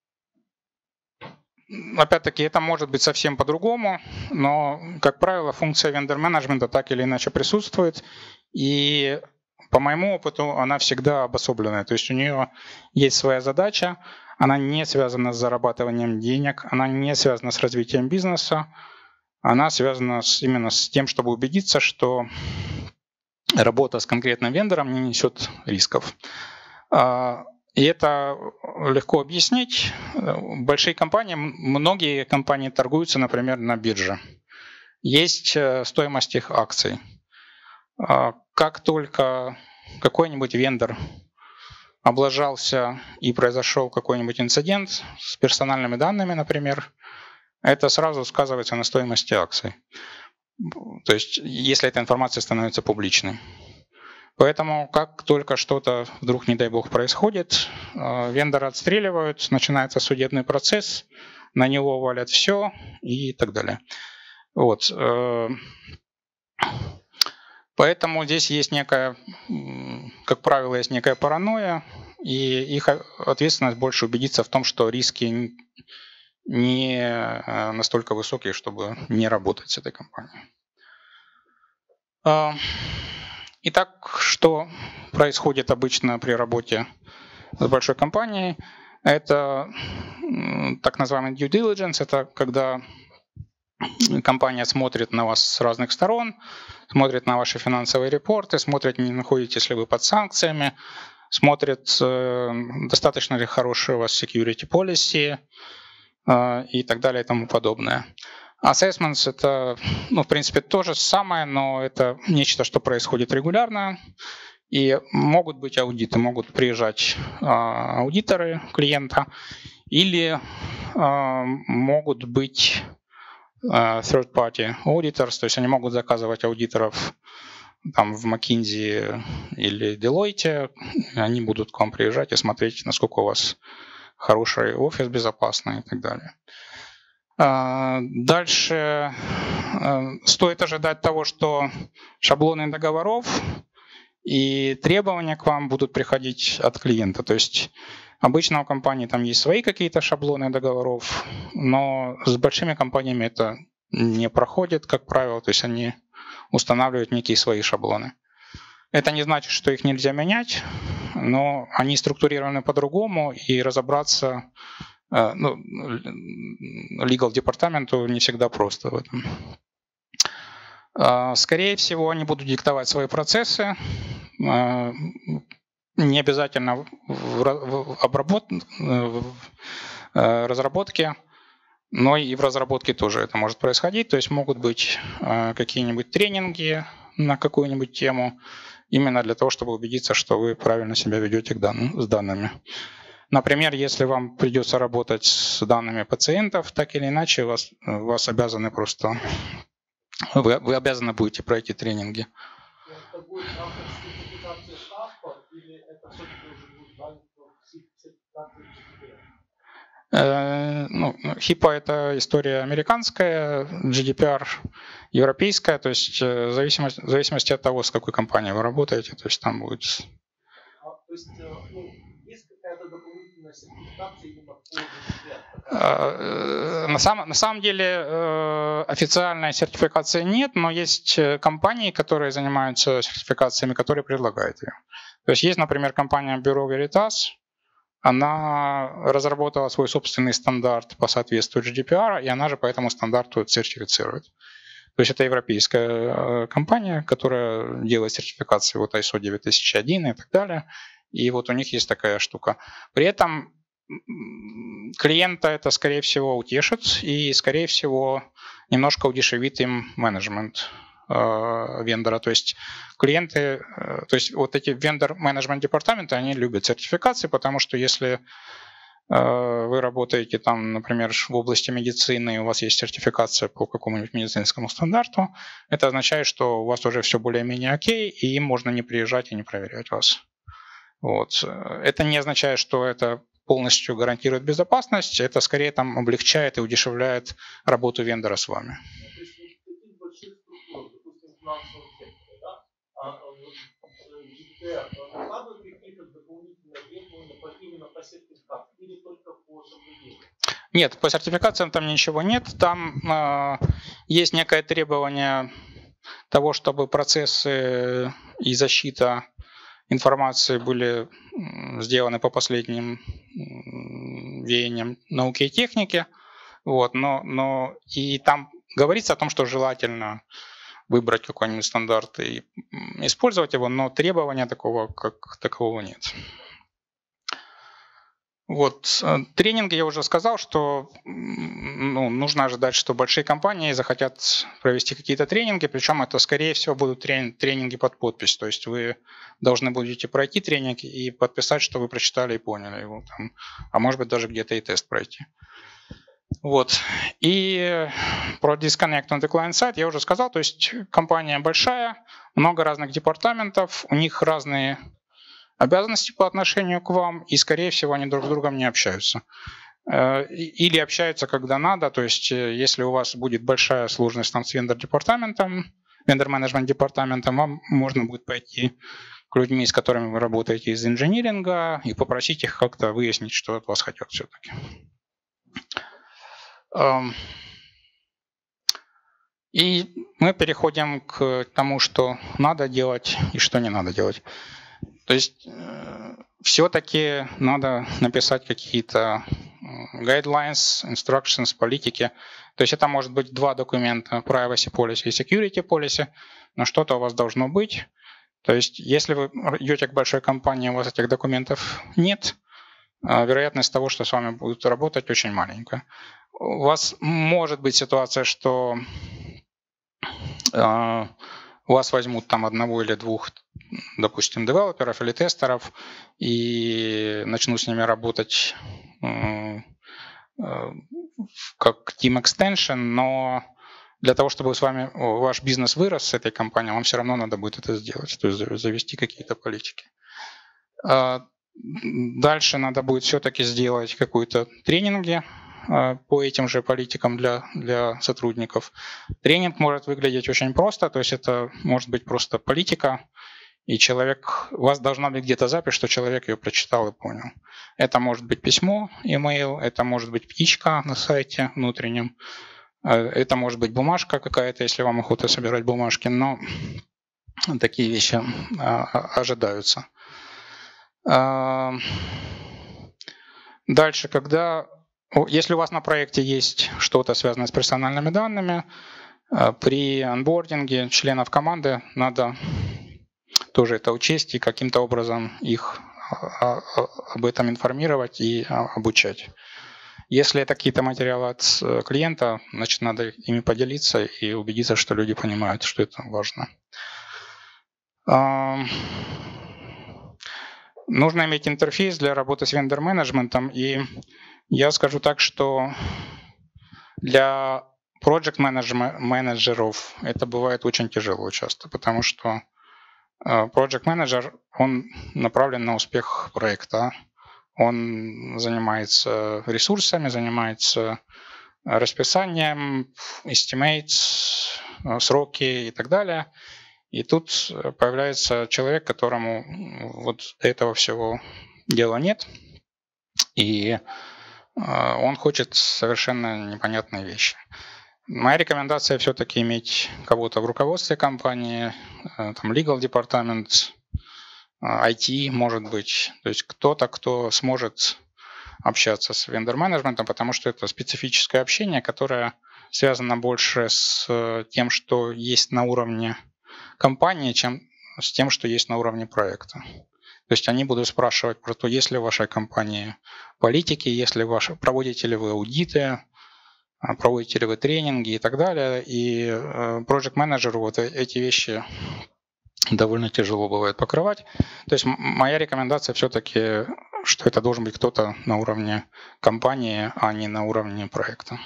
опять-таки, это может быть совсем по-другому, но, как правило, функция вендор-менеджмента так или иначе присутствует. И по моему опыту она всегда обособленная. То есть у нее есть своя задача, она не связана с зарабатыванием денег, она не связана с развитием бизнеса, она связана именно с тем, чтобы убедиться, что работа с конкретным вендором не несет рисков. И это легко объяснить. Большие компании, многие компании торгуются, например, на бирже. Есть стоимость их акций. Как только какой-нибудь вендор облажался и произошел какой-нибудь инцидент с персональными данными, например, это сразу сказывается на стоимости акций. То есть, если эта информация становится публичной. Поэтому, как только что-то вдруг, не дай бог, происходит, вендора отстреливают, начинается судебный процесс, на него валят все и так далее. Вот. Поэтому здесь есть некая, как правило, есть некая паранойя, и их ответственность больше убедиться в том, что риски не настолько высокие, чтобы не работать с этой компанией. Итак, что происходит обычно при работе с большой компанией? Это так называемый due diligence, это когда компания смотрит на вас с разных сторон, смотрит на ваши финансовые репорты, смотрит, не находитесь ли вы под санкциями, смотрит, достаточно ли хорошие у вас security policy и так далее и тому подобное. Assessments — это, в принципе, то же самое, но это нечто, что происходит регулярно. И могут быть аудиты, могут приезжать аудиторы клиента, или могут быть third-party auditors, то есть они могут заказывать аудиторов там, в McKinsey или Deloitte, они будут к вам приезжать и смотреть, насколько у вас хороший офис, безопасный и так далее. Дальше стоит ожидать того, что шаблоны договоров и требования к вам будут приходить от клиента. То есть обычно у компании там есть свои какие-то шаблоны договоров, но с большими компаниями это не проходит, как правило. То есть они устанавливают некие свои шаблоны. Это не значит, что их нельзя менять, но они структурированы по-другому, и разобраться legal департаменту не всегда просто в этом. Скорее всего, они будут диктовать свои процессы, не обязательно в разработке, но и в разработке тоже это может происходить. То есть могут быть какие-нибудь тренинги на какую-нибудь тему, именно для того, чтобы убедиться, что вы правильно себя ведете с данными. Например, если вам придется работать с данными пациентов, так или иначе вас обязаны просто, вы обязаны будете пройти тренинги. Это будет в рамках сертификации КАПа или это все-таки уже будет в рамках сертификации GDPR? HIPAA — это история американская, GDPR европейская, то есть в зависимости от того, с какой компанией вы работаете, то есть там будет... То есть есть какая-то дополнительная сертификация именно по GDPR? На самом деле официальной сертификации нет, но есть компании, которые занимаются сертификациями, которые предлагают ее. То есть есть, например, компания Bureau Veritas, она разработала свой собственный стандарт по соответствию GDPR, и она же по этому стандарту сертифицирует. То есть это европейская компания, которая делает сертификации вот ISO 9001 и так далее. И вот у них есть такая штука. При этом клиента это, скорее всего, утешит и, скорее всего, немножко удешевит им менеджмент вендора. То есть клиенты, то есть вот эти вендор-менеджмент департаменты, они любят сертификации, потому что если вы работаете там, например, в области медицины, и у вас есть сертификация по какому-нибудь медицинскому стандарту, это означает, что у вас уже все более-менее окей, и им можно не приезжать и не проверять вас. Вот. Это не означает, что это полностью гарантирует безопасность, это скорее там облегчает и удешевляет работу вендора с вами. То есть вот таких больших структур, допустим, финансового сектора, да, GDPR накладывают какие-то дополнительные требования именно по сертификатам или только по соблюдению? Нет, по сертификациям там ничего нет. Там есть некое требование того, чтобы процессы и защита информации были сделаны по последним веяниям науки и техники. Вот, но и там говорится о том, что желательно выбрать какой-нибудь стандарт и использовать его, но требования такого как такового нет. Вот. Тренинги я уже сказал, что нужно ожидать, что большие компании захотят провести какие-то тренинги, причем это, скорее всего, будут тренинги под подпись. То есть вы должны будете пройти тренинг и подписать, что вы прочитали и поняли его. Там, а может быть, даже где-то и тест пройти. Вот. И про Disconnect on the Client Side я уже сказал. То есть компания большая, много разных департаментов, у них разные обязанности по отношению к вам, и, скорее всего, они друг с другом не общаются. Или общаются, когда надо, то есть если у вас будет большая сложность там, с вендор-департаментом, вендор-менеджмент департаментом, вам можно будет пойти к людьми, с которыми вы работаете из инжиниринга, и попросить их как-то выяснить, что от вас хотят все-таки. И мы переходим к тому, что надо делать и что не надо делать. То есть все-таки надо написать какие-то guidelines, instructions, политики. То есть это может быть два документа, privacy policy и security policy, но что-то у вас должно быть. То есть если вы идете к большой компании, у вас этих документов нет, вероятность того, что с вами будут работать, очень маленькая. У вас может быть ситуация, что у вас возьмут там одного или двух, допустим, девелоперов или тестеров и начнут с ними работать как Team Extension, но для того, чтобы с вами ваш бизнес вырос с этой компанией, вам все равно надо будет это сделать, то есть завести какие-то политики. Дальше надо будет все-таки сделать какие-то тренинги по этим же политикам для сотрудников. Тренинг может выглядеть очень просто, то есть это может быть просто политика, и у вас должна быть где-то запись, что человек ее прочитал и понял. Это может быть письмо, email, это может быть птичка на сайте внутреннем, это может быть бумажка какая-то, если вам охота собирать бумажки, но такие вещи ожидаются. Дальше, если у вас на проекте есть что-то связанное с персональными данными, при онбординге членов команды надо тоже это учесть и каким-то образом их об этом информировать и обучать. Если это какие-то материалы от клиента, значит, надо ими поделиться и убедиться, что люди понимают, что это важно. Нужно иметь интерфейс для работы с вендор-менеджментом, и я скажу так, что для проект-менеджеров это бывает очень тяжело часто, потому что проект-менеджер, он направлен на успех проекта, он занимается ресурсами, занимается расписанием, estimates, сроки и так далее. И тут появляется человек, которому вот этого всего дела нет, и он хочет совершенно непонятные вещи. Моя рекомендация все-таки иметь кого-то в руководстве компании, там legal департамент, IT, может быть, то есть кто-то, кто сможет общаться с вендор-менеджментом, потому что это специфическое общение, которое связано больше с тем, что есть на уровне компании, чем с тем, что есть на уровне проекта. То есть они будут спрашивать про то, есть ли в вашей компании политики, проводите ли вы аудиты, проводите ли вы тренинги и так далее. И проект-менеджеру вот эти вещи довольно тяжело бывает покрывать. То есть моя рекомендация все-таки, что это должен быть кто-то на уровне компании, а не на уровне проекта.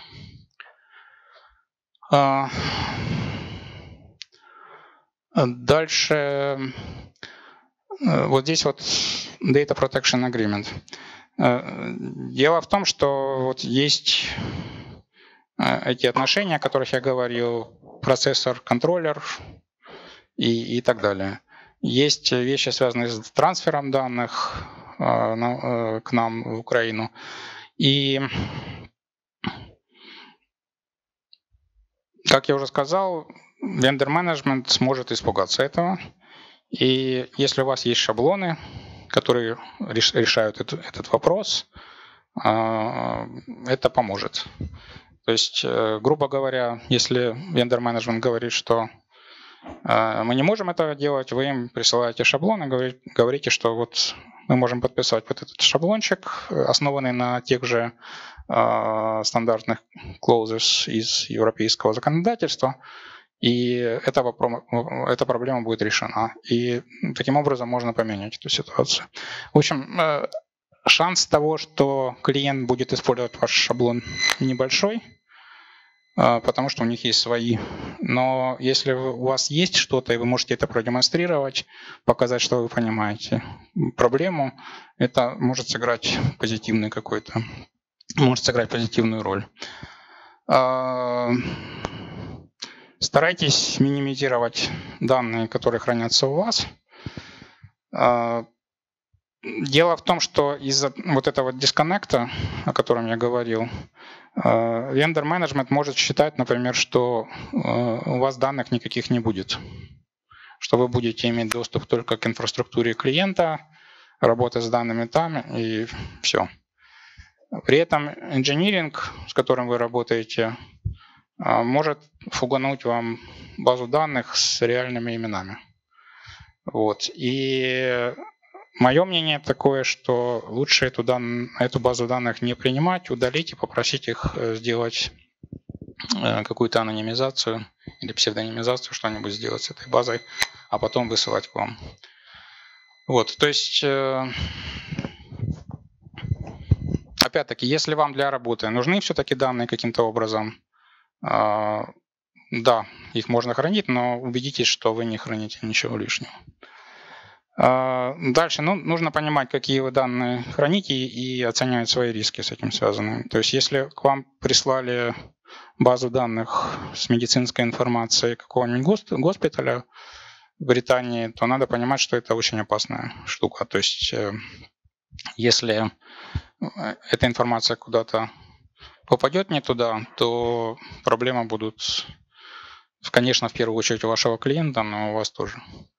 Дальше вот здесь вот Data Protection Agreement. Дело в том, что вот есть эти отношения, о которых я говорил, процессор, контроллер и так далее. Есть вещи, связанные с трансфером данных к нам в Украину. И, как я уже сказал, vendor management сможет испугаться этого. И если у вас есть шаблоны, которые решают этот вопрос, это поможет. То есть, грубо говоря, если vendor management говорит, что мы не можем этого делать, вы им присылаете шаблоны, говорите, что вот мы можем подписать вот этот шаблончик, основанный на тех же стандартных clauses из европейского законодательства, и эта проблема будет решена. И таким образом можно поменять эту ситуацию. В общем, шанс того, что клиент будет использовать ваш шаблон, небольшой, потому что у них есть свои. Но если у вас есть что-то, и вы можете это продемонстрировать, показать, что вы понимаете проблему, это может сыграть позитивную роль. Старайтесь минимизировать данные, которые хранятся у вас. Дело в том, что из-за вот этого дисконнекта, о котором я говорил, vendor management может считать, например, что у вас данных никаких не будет, что вы будете иметь доступ только к инфраструктуре клиента, работать с данными там и все. При этом инжиниринг, с которым вы работаете, может фугануть вам базу данных с реальными именами. Вот. И мое мнение такое, что лучше эту базу данных не принимать, удалить и попросить их сделать какую-то анонимизацию или псевдонимизацию, что-нибудь сделать с этой базой, а потом высылать к вам. Вот, то есть, опять-таки, если вам для работы нужны все-таки данные каким-то образом, да, их можно хранить, но убедитесь, что вы не храните ничего лишнего. Дальше, нужно понимать, какие вы данные храните и оценивать свои риски с этим связанные. То есть, если к вам прислали базу данных с медицинской информацией какого-нибудь госпиталя в Британии, то надо понимать, что это очень опасная штука. То есть, если эта информация куда-то попадет не туда, то проблемы будут, конечно, в первую очередь у вашего клиента, но у вас тоже.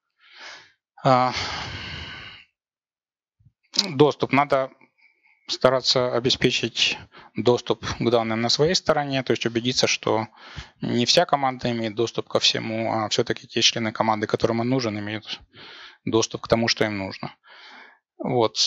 Доступ. Надо стараться обеспечить доступ к данным на своей стороне, то есть убедиться, что не вся команда имеет доступ ко всему, а все-таки те члены команды, которым он нужен, имеют доступ к тому, что им нужно. Вот.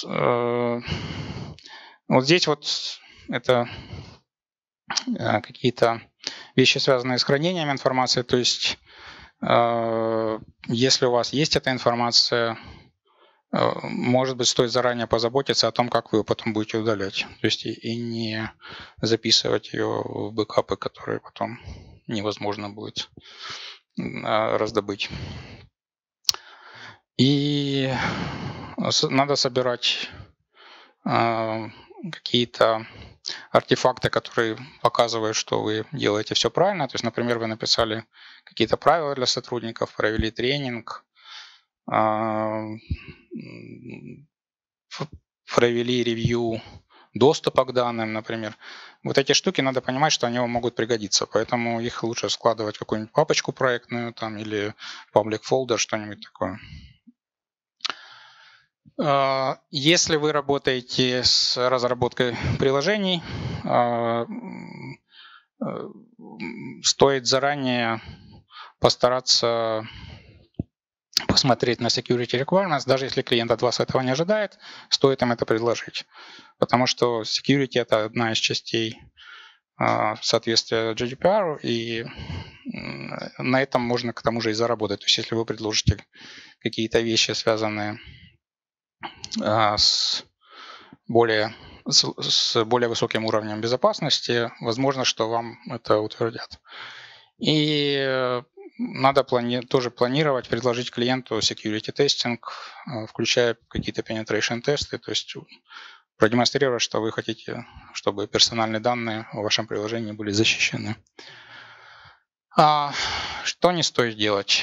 Вот здесь вот это какие-то вещи, связанные с хранением информации, то есть если у вас есть эта информация, может быть, стоит заранее позаботиться о том, как вы ее потом будете удалять. То есть и не записывать ее в бэкапы, которые потом невозможно будет раздобыть. И надо собирать какие-то артефакты, которые показывают, что вы делаете все правильно. То есть, например, вы написали какие-то правила для сотрудников, провели тренинг, провели ревью доступа к данным, например. Вот эти штуки надо понимать, что они вам могут пригодиться, поэтому их лучше складывать в какую-нибудь папочку проектную там, или public folder, что-нибудь такое. Если вы работаете с разработкой приложений, стоит заранее постараться посмотреть на security requirements, даже если клиент от вас этого не ожидает, стоит им это предложить. Потому что security — это одна из частей соответствия GDPR, и на этом можно к тому же и заработать. То есть если вы предложите какие-то вещи, связанные с более высоким уровнем безопасности, возможно, что вам это утвердят. И надо тоже планировать, предложить клиенту security testing, включая какие-то penetration тесты, то есть продемонстрировать, что вы хотите, чтобы персональные данные в вашем приложении были защищены. Что не стоит делать?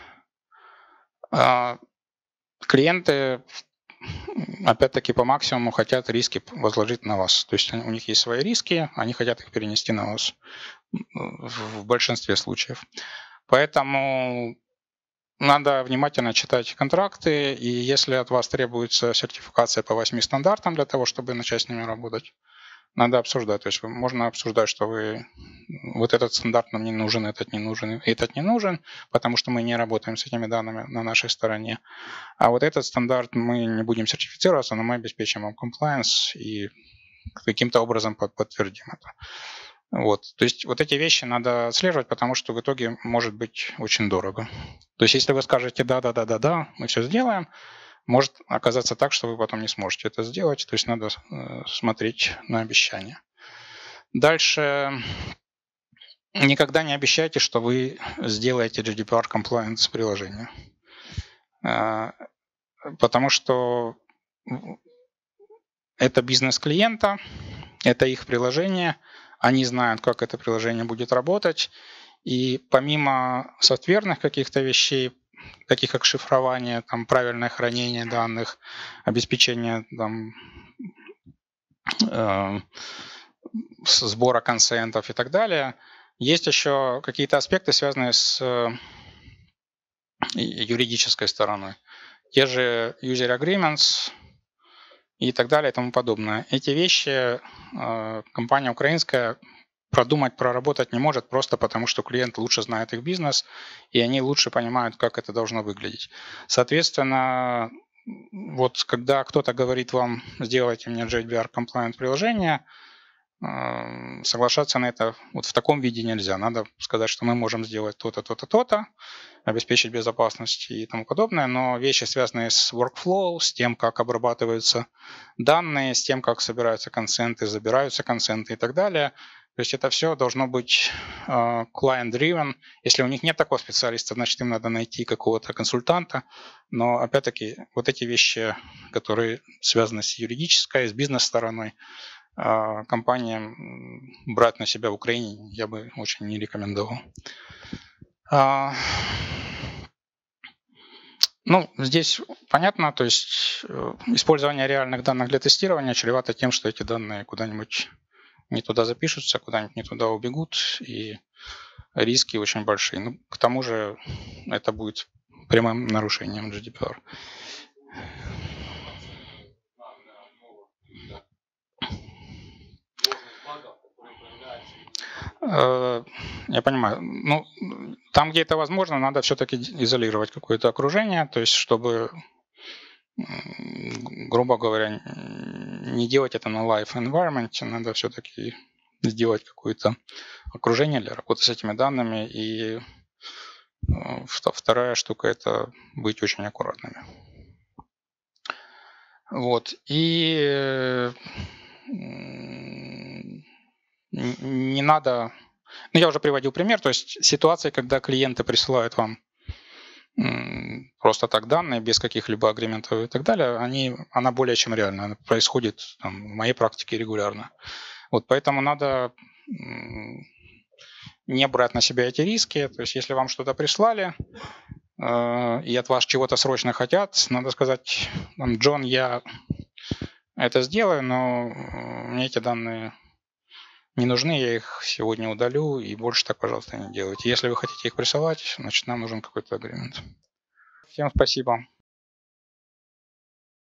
Клиенты, опять-таки, по максимуму хотят риски возложить на вас. То есть у них есть свои риски, они хотят их перенести на вас в большинстве случаев. Поэтому надо внимательно читать контракты, и если от вас требуется сертификация по 8 стандартам для того, чтобы начать с ними работать, надо обсуждать. То есть можно обсуждать, что вот этот стандарт нам не нужен, этот не нужен, этот не нужен, потому что мы не работаем с этими данными на нашей стороне. А вот этот стандарт мы не будем сертифицироваться, но мы обеспечим вам compliance и каким-то образом подтвердим это. Вот. То есть вот эти вещи надо отслеживать, потому что в итоге может быть очень дорого. То есть если вы скажете да, мы все сделаем, может оказаться так, что вы потом не сможете это сделать. То есть надо смотреть на обещания. Дальше. Никогда не обещайте, что вы сделаете GDPR compliance приложение. Потому что это бизнес клиента, это их приложение, они знают, как это приложение будет работать. И помимо софтверных каких-то вещей, таких как шифрование, там, правильное хранение данных, обеспечение там, сбора консентов и так далее, есть еще какие-то аспекты, связанные с юридической стороной. Те же user agreements и так далее и тому подобное. Эти вещи компания украинская продумать, проработать не может просто потому, что клиент лучше знает их бизнес, и они лучше понимают, как это должно выглядеть. Соответственно, вот когда кто-то говорит вам, сделайте мне GDPR compliant приложение, соглашаться на это вот в таком виде нельзя. Надо сказать, что мы можем сделать то-то, то-то, то-то, обеспечить безопасность и тому подобное, но вещи, связанные с workflow, с тем, как обрабатываются данные, с тем, как собираются консенты, забираются консенты и так далее, то есть это все должно быть client-driven. Если у них нет такого специалиста, значит им надо найти какого-то консультанта. Но опять-таки вот эти вещи, которые связаны с юридической, с бизнес-стороной, компаниям брать на себя в Украине я бы очень не рекомендовал. Ну, здесь понятно, то есть использование реальных данных для тестирования чревато тем, что эти данные куда-нибудь не туда запишутся, куда-нибудь не туда убегут, и риски очень большие. Ну, к тому же это будет прямым нарушением GDPR. Я понимаю. Ну, там, где это возможно, надо все-таки изолировать какое-то окружение, то есть чтобы, грубо говоря, не делать это на live environment, надо все-таки сделать какое-то окружение для работы с этими данными. И вторая штука – это быть очень аккуратными. Вот. И не надо... Ну, я уже приводил пример, то есть ситуации, когда клиенты присылают вам просто так данные, без каких-либо агрементов и так далее, она более чем реальна. Она происходит там, в моей практике регулярно. Вот поэтому надо не брать на себя эти риски. То есть если вам что-то прислали, и от вас чего-то срочно хотят, надо сказать, Джон, я это сделаю, но мне эти данные не нужны, я их сегодня удалю, и больше так, пожалуйста, не делайте. Если вы хотите их присылать, значит, нам нужен какой-то агремент. Всем спасибо.